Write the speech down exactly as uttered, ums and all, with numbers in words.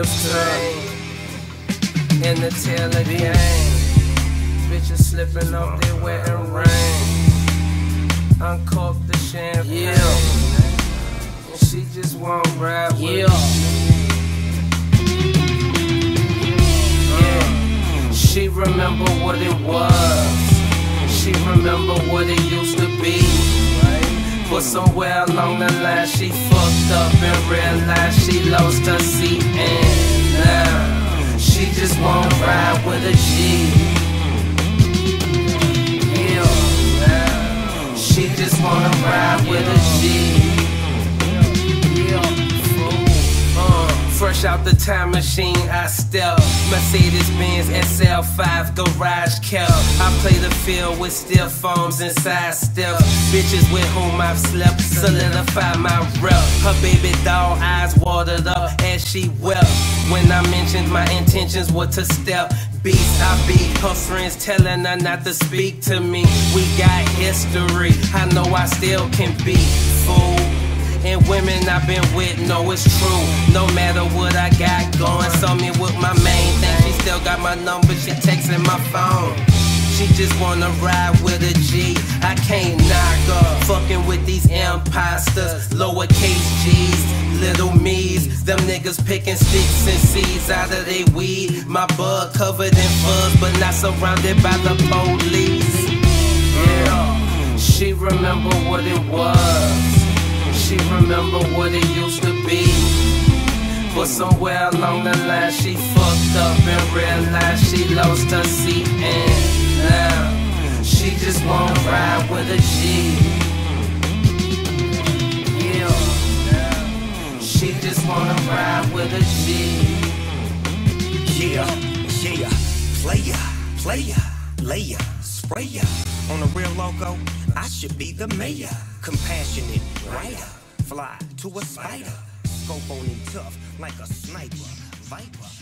the flame in the tail of game. Bitches slipping off their wedding ring. Uncork the champagne. Yeah. And she just won't ride with Yeah. me. Yeah. She remember what it was. She remember what it used to be. But somewhere along the line she fucked up and realized she lost her seat. And now she just won't ride with a G. Yeah, now she just wanna ride with a G. Yeah, uh, fresh out the time machine I step. Mercedes-Benz S L five garage kept. I play the field with stiff arms and side steps. Bitches with whom I've slept solidify my rep. Her baby doll eyes watered up as she wept when I mentioned my intentions were to step. Beast I be, her friends telling her not to speak to me. We got history, I know I still can be fool. And women I've been with know it's true. No matter what I got going, saw me with my main thing. She still got my number, she texting my phone. She just wanna ride with a G. I can't knock her, fucking with these imposters. Lowercase G's, little me's. Them niggas picking sticks and seeds out of they weed. My bud covered in fuzz, but not surrounded by the police. Yeah, she remember what it was. She remember what it used to be. But somewhere along the line she fucked up and realized she lost her seat. And now she just won't ride with a G. Yeah, now she just wanna ride with a G. Yeah, yeah, player, player, layer, sprayer. On a real logo, I should be the mayor. Compassionate writer, fly to a spider. Scope on him tough like a sniper, viper.